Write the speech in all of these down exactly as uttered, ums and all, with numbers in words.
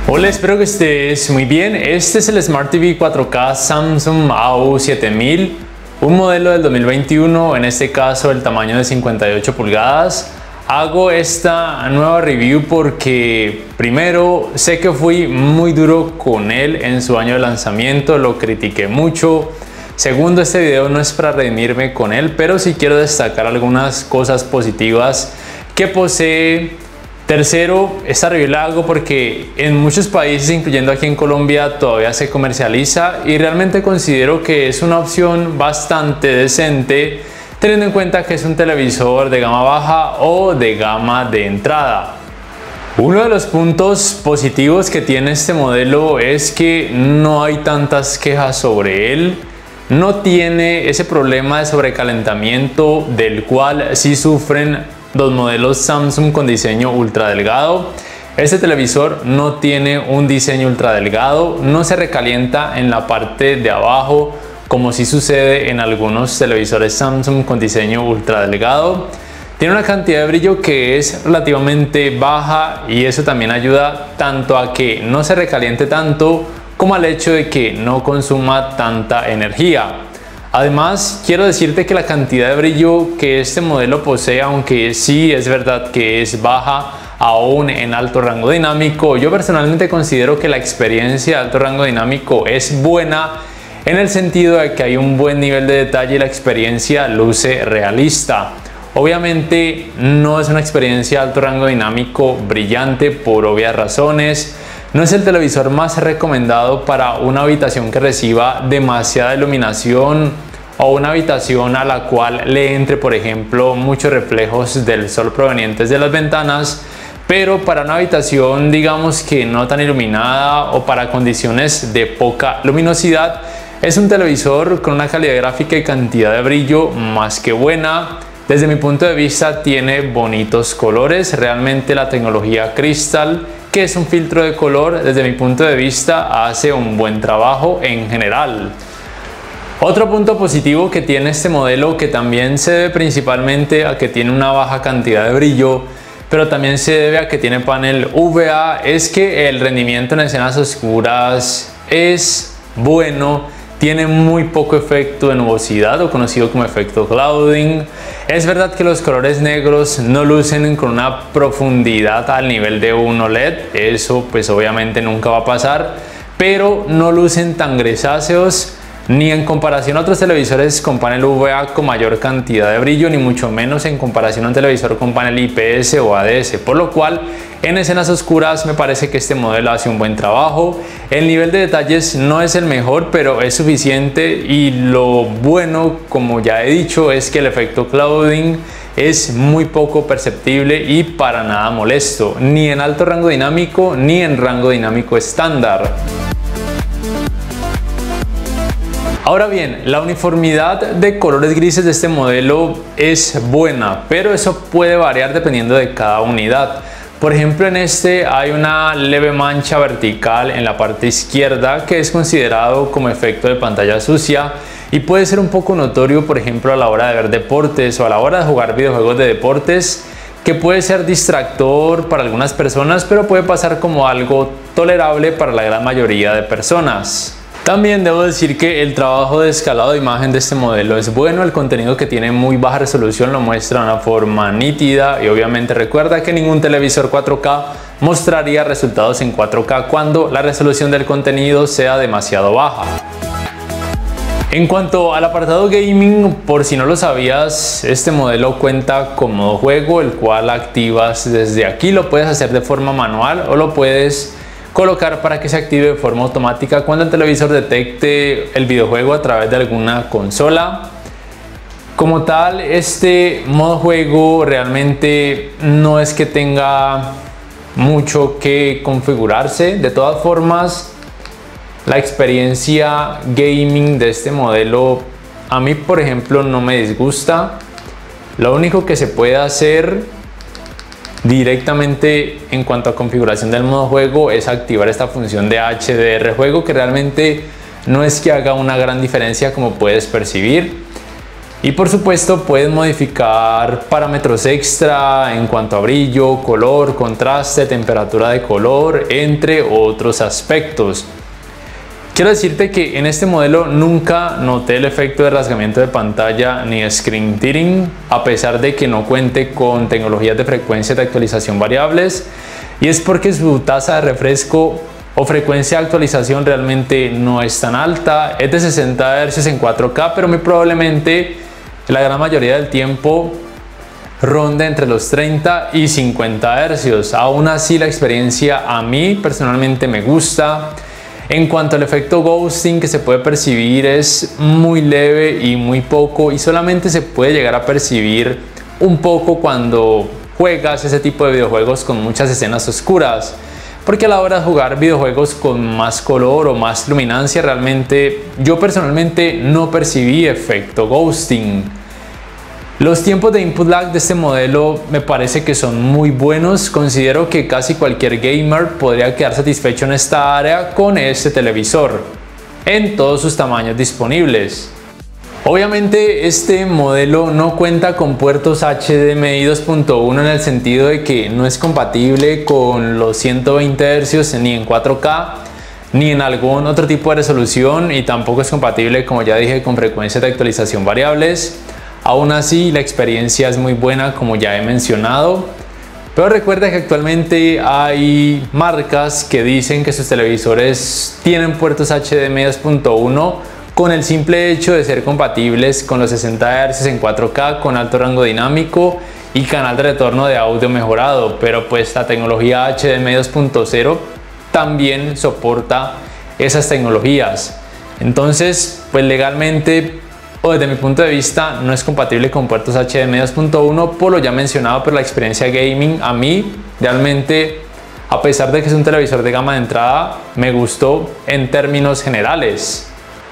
Hola, espero que estés muy bien. Este es el Smart T V cuatro K Samsung A U siete mil, un modelo del dos mil veintiuno, en este caso el tamaño de cincuenta y ocho pulgadas. Hago esta nueva review porque primero sé que fui muy duro con él en su año de lanzamiento, lo critiqué mucho. Segundo, este video no es para redimirme con él, pero sí quiero destacar algunas cosas positivas que posee. Tercero, esta review la hago porque en muchos países, incluyendo aquí en Colombia, todavía se comercializa y realmente considero que es una opción bastante decente, teniendo en cuenta que es un televisor de gama baja o de gama de entrada. Uno de los puntos positivos que tiene este modelo es que no hay tantas quejas sobre él. No tiene ese problema de sobrecalentamiento del cual sí sufren los modelos Samsung con diseño ultra delgado. Este televisor no tiene un diseño ultra delgado, no se recalienta en la parte de abajo como sí sucede en algunos televisores Samsung con diseño ultra delgado. Tiene una cantidad de brillo que es relativamente baja y eso también ayuda tanto a que no se recaliente tanto como al hecho de que no consuma tanta energía. Además, quiero decirte que la cantidad de brillo que este modelo posee, aunque sí es verdad que es baja aún en alto rango dinámico, yo personalmente considero que la experiencia de alto rango dinámico es buena en el sentido de que hay un buen nivel de detalle y la experiencia luce realista. Obviamente no es una experiencia de alto rango dinámico brillante por obvias razones. No es el televisor más recomendado para una habitación que reciba demasiada iluminación o una habitación a la cual le entre, por ejemplo, muchos reflejos del sol provenientes de las ventanas, pero para una habitación, digamos que no tan iluminada o para condiciones de poca luminosidad, es un televisor con una calidad gráfica y cantidad de brillo más que buena. Desde mi punto de vista tiene bonitos colores, realmente la tecnología Crystal, que es un filtro de color, desde mi punto de vista hace un buen trabajo en general. Otro punto positivo que tiene este modelo, que también se debe principalmente a que tiene una baja cantidad de brillo, pero también se debe a que tiene panel V A, es que el rendimiento en escenas oscuras es bueno. Tiene muy poco efecto de nubosidad o conocido como efecto clouding. Es verdad que los colores negros no lucen con una profundidad al nivel de un O L E D, eso pues obviamente nunca va a pasar, pero no lucen tan grisáceos ni en comparación a otros televisores con panel V A con mayor cantidad de brillo, ni mucho menos en comparación a un televisor con panel I P S o A D S, por lo cual en escenas oscuras me parece que este modelo hace un buen trabajo. El nivel de detalles no es el mejor, pero es suficiente, y lo bueno, como ya he dicho, es que el efecto clouding es muy poco perceptible y para nada molesto, ni en alto rango dinámico ni en rango dinámico estándar. Ahora bien, la uniformidad de colores grises de este modelo es buena, pero eso puede variar dependiendo de cada unidad. Por ejemplo, en este hay una leve mancha vertical en la parte izquierda que es considerado como efecto de pantalla sucia y puede ser un poco notorio, por ejemplo, a la hora de ver deportes o a la hora de jugar videojuegos de deportes, que puede ser distractor para algunas personas, pero puede pasar como algo tolerable para la gran mayoría de personas. También debo decir que el trabajo de escalado de imagen de este modelo es bueno, el contenido que tiene muy baja resolución lo muestra de una forma nítida y obviamente recuerda que ningún televisor cuatro K mostraría resultados en cuatro K cuando la resolución del contenido sea demasiado baja. En cuanto al apartado gaming, por si no lo sabías, este modelo cuenta con modo juego, el cual activas desde aquí. Lo puedes hacer de forma manual o lo puedes colocar para que se active de forma automática cuando el televisor detecte el videojuego a través de alguna consola. Como tal, este modo juego realmente no es que tenga mucho que configurarse. De todas formas, la experiencia gaming de este modelo a mí, por ejemplo, no me disgusta. Lo único que se puede hacer directamente en cuanto a configuración del modo juego es activar esta función de H D R juego, que realmente no es que haga una gran diferencia como puedes percibir. Y por supuesto puedes modificar parámetros extra en cuanto a brillo, color, contraste, temperatura de color, entre otros aspectos. Quiero decirte que en este modelo nunca noté el efecto de rasgamiento de pantalla ni screen tearing, a pesar de que no cuente con tecnologías de frecuencia de actualización variables, y es porque su tasa de refresco o frecuencia de actualización realmente no es tan alta. Es de sesenta hercios en cuatro K, pero muy probablemente la gran mayoría del tiempo ronda entre los treinta y cincuenta hercios. Aún así, la experiencia a mí personalmente me gusta. En cuanto al efecto ghosting que se puede percibir, es muy leve y muy poco, y solamente se puede llegar a percibir un poco cuando juegas ese tipo de videojuegos con muchas escenas oscuras, porque a la hora de jugar videojuegos con más color o más luminancia, realmente yo personalmente no percibí efecto ghosting. Los tiempos de input lag de este modelo me parece que son muy buenos. Considero que casi cualquier gamer podría quedar satisfecho en esta área con este televisor en todos sus tamaños disponibles. Obviamente este modelo no cuenta con puertos H D M I dos punto uno en el sentido de que no es compatible con los ciento veinte hercios ni en cuatro K ni en algún otro tipo de resolución, y tampoco es compatible, como ya dije, con frecuencias de actualización variables. Aún así, la experiencia es muy buena, como ya he mencionado. Pero recuerda que actualmente hay marcas que dicen que sus televisores tienen puertos H D M I dos punto uno con el simple hecho de ser compatibles con los sesenta hercios en cuatro K con alto rango dinámico y canal de retorno de audio mejorado. Pero pues la tecnología H D M I dos punto cero también soporta esas tecnologías. Entonces, pues legalmente, o desde mi punto de vista, no es compatible con puertos H D M I dos punto uno por lo ya mencionado, pero la experiencia gaming a mí realmente, a pesar de que es un televisor de gama de entrada, me gustó en términos generales.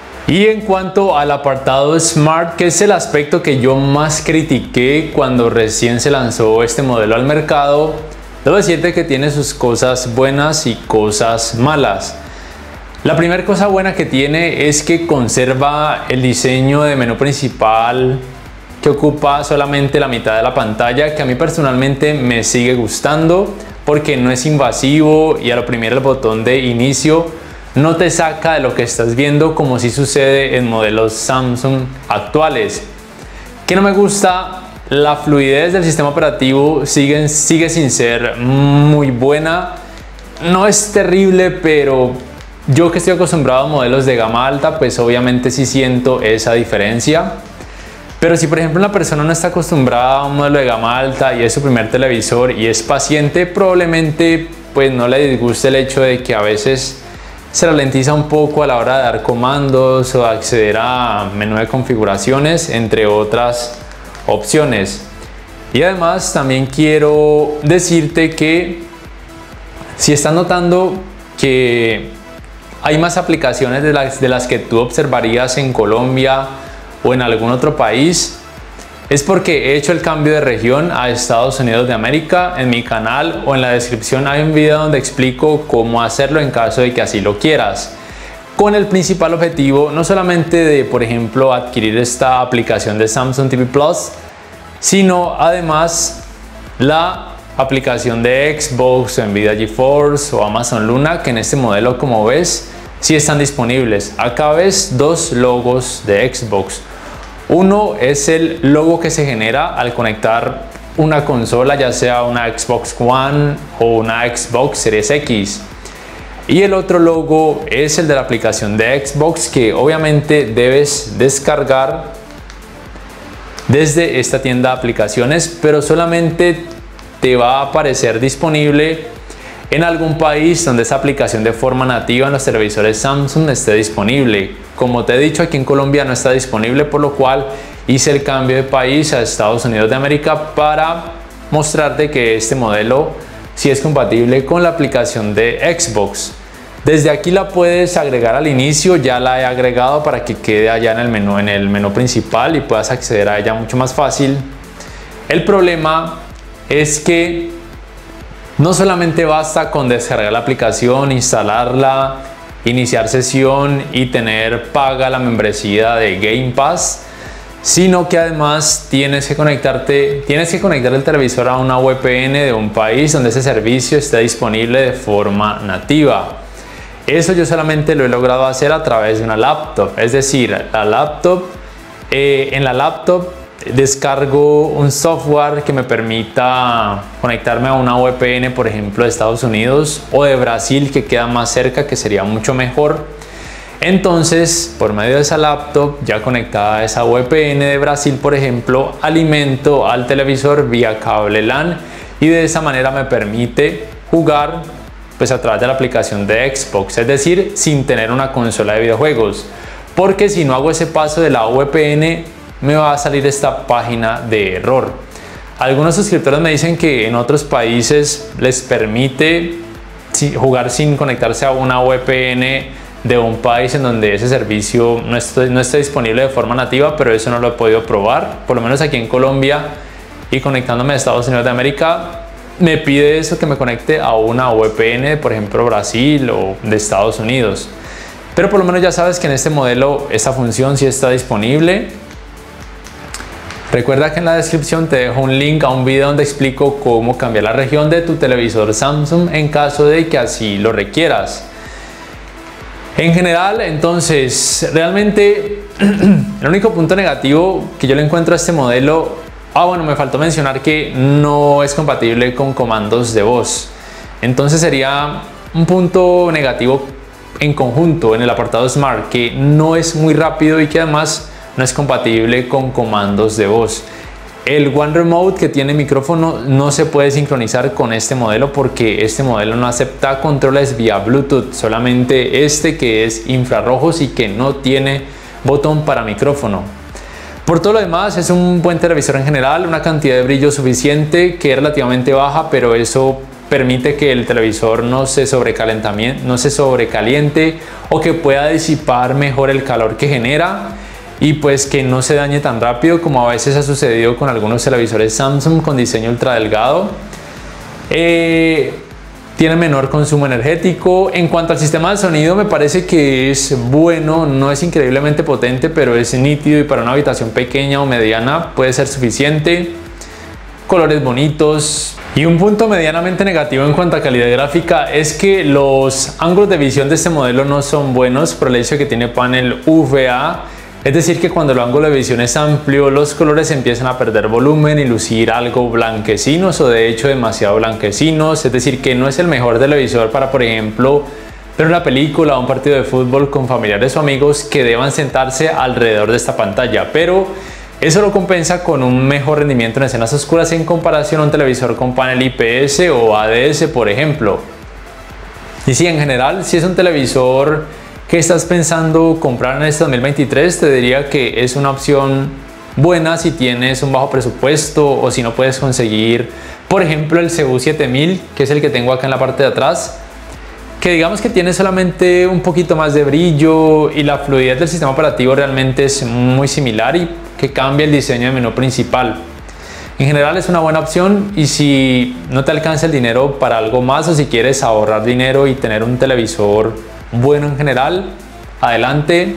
Y en cuanto al apartado Smart, que es el aspecto que yo más critiqué cuando recién se lanzó este modelo al mercado, debo decirte que tiene sus cosas buenas y cosas malas. La primera cosa buena que tiene es que conserva el diseño de menú principal que ocupa solamente la mitad de la pantalla, que a mí personalmente me sigue gustando porque no es invasivo y al oprimir el botón de inicio no te saca de lo que estás viendo, como si sucede en modelos Samsung actuales. Que no me gusta, la fluidez del sistema operativo sigue, sigue sin ser muy buena. No es terrible, pero yo que estoy acostumbrado a modelos de gama alta, pues obviamente sí siento esa diferencia. Pero si por ejemplo una persona no está acostumbrada a un modelo de gama alta y es su primer televisor y es paciente, probablemente pues no le disguste el hecho de que a veces se ralentiza un poco a la hora de dar comandos o acceder a menú de configuraciones, entre otras opciones. Y además también quiero decirte que si estás notando que hay más aplicaciones de las, de las que tú observarías en Colombia o en algún otro país, es porque he hecho el cambio de región a Estados Unidos de América. En mi canal o en la descripción hay un video donde explico cómo hacerlo en caso de que así lo quieras, con el principal objetivo no solamente de, por ejemplo, adquirir esta aplicación de Samsung T V Plus, sino además la aplicación de Xbox, Nvidia GeForce o Amazon Luna, que en este modelo, como ves, sí están disponibles. Acá ves dos logos de Xbox. Uno es el logo que se genera al conectar una consola, ya sea una Xbox One o una Xbox Series X. Y el otro logo es el de la aplicación de Xbox, que obviamente debes descargar desde esta tienda de aplicaciones, pero solamente te va a aparecer disponible en algún país donde esa aplicación de forma nativa en los televisores Samsung esté disponible. Como te he dicho, aquí en Colombia no está disponible, por lo cual hice el cambio de país a Estados Unidos de América para mostrarte que este modelo sí es compatible con la aplicación de Xbox. Desde aquí la puedes agregar al inicio, ya la he agregado para que quede allá en el menú, en el menú principal, y puedas acceder a ella mucho más fácil. El problema es que no solamente basta con descargar la aplicación, instalarla, iniciar sesión y tener paga la membresía de Game Pass, sino que además tienes que conectarte, tienes que conectar el televisor a una V P N de un país donde ese servicio esté disponible de forma nativa. Eso yo solamente lo he logrado hacer a través de una laptop, es decir, la laptop, eh, en la laptop descargo un software que me permita conectarme a una V P N, por ejemplo, de Estados Unidos o de Brasil, que queda más cerca, que sería mucho mejor. Entonces, por medio de esa laptop ya conectada a esa V P N de Brasil, por ejemplo, alimento al televisor vía cable LAN y de esa manera me permite jugar pues a través de la aplicación de Xbox, es decir, sin tener una consola de videojuegos, porque si no hago ese paso de la V P N me va a salir esta página de error. Algunos suscriptores me dicen que en otros países les permite jugar sin conectarse a una V P N de un país en donde ese servicio no esté, no esté disponible de forma nativa, pero eso no lo he podido probar, por lo menos aquí en Colombia y conectándome a Estados Unidos de América. Me pide eso, que me conecte a una V P N, por ejemplo Brasil o de Estados Unidos. Pero por lo menos ya sabes que en este modelo esta función sí está disponible. Recuerda que en la descripción te dejo un link a un video donde explico cómo cambiar la región de tu televisor Samsung en caso de que así lo requieras. En general, entonces, realmente el único punto negativo que yo le encuentro a este modelo, ah bueno, me faltó mencionar que no es compatible con comandos de voz. Entonces sería un punto negativo en conjunto en el apartado Smart, que no es muy rápido y que además no es compatible con comandos de voz. El One Remote, que tiene micrófono, no se puede sincronizar con este modelo porque este modelo no acepta controles vía Bluetooth, solamente este que es infrarrojos y que no tiene botón para micrófono. Por todo lo demás es un buen televisor en general, una cantidad de brillo suficiente que es relativamente baja, pero eso permite que el televisor no se sobrecalentamiento, no se sobrecaliente o que pueda disipar mejor el calor que genera y pues que no se dañe tan rápido como a veces ha sucedido con algunos televisores Samsung con diseño ultra delgado. Eh, tiene menor consumo energético. En cuanto al sistema de sonido, me parece que es bueno, no es increíblemente potente, pero es nítido y para una habitación pequeña o mediana puede ser suficiente. Colores bonitos. Y un punto medianamente negativo en cuanto a calidad gráfica es que los ángulos de visión de este modelo no son buenos por el hecho de que tiene panel U V A. Es decir, que cuando el ángulo de visión es amplio, los colores empiezan a perder volumen y lucir algo blanquecinos o de hecho demasiado blanquecinos. Es decir, que no es el mejor televisor para, por ejemplo, ver una película o un partido de fútbol con familiares o amigos que deban sentarse alrededor de esta pantalla. Pero eso lo compensa con un mejor rendimiento en escenas oscuras en comparación a un televisor con panel I P S o A D S, por ejemplo. Y sí, en general, si es un televisor que estás pensando comprar en este dos mil veintitrés, te diría que es una opción buena si tienes un bajo presupuesto o si no puedes conseguir, por ejemplo, el C U siete mil, que es el que tengo acá en la parte de atrás, que digamos que tiene solamente un poquito más de brillo y la fluidez del sistema operativo realmente es muy similar y que cambia el diseño del menú principal. En general es una buena opción y si no te alcanza el dinero para algo más o si quieres ahorrar dinero y tener un televisor bueno en general, adelante,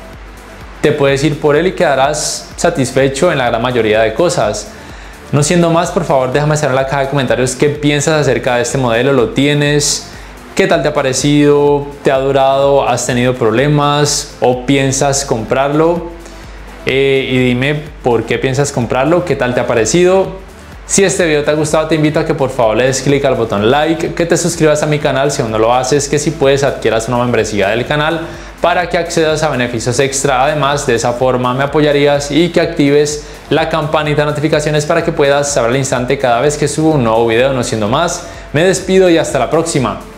te puedes ir por él y quedarás satisfecho en la gran mayoría de cosas. No siendo más, por favor déjame saber en la caja de comentarios qué piensas acerca de este modelo. ¿Lo tienes? ¿Qué tal te ha parecido? ¿Te ha durado? ¿Has tenido problemas? ¿O piensas comprarlo? Eh, y dime por qué piensas comprarlo, qué tal te ha parecido. Si este video te ha gustado, te invito a que por favor le des clic al botón like, que te suscribas a mi canal si aún no lo haces, que si puedes adquieras una membresía del canal para que accedas a beneficios extra. Además, de esa forma me apoyarías y que actives la campanita de notificaciones para que puedas saber al instante cada vez que subo un nuevo video. No siendo más, me despido y hasta la próxima.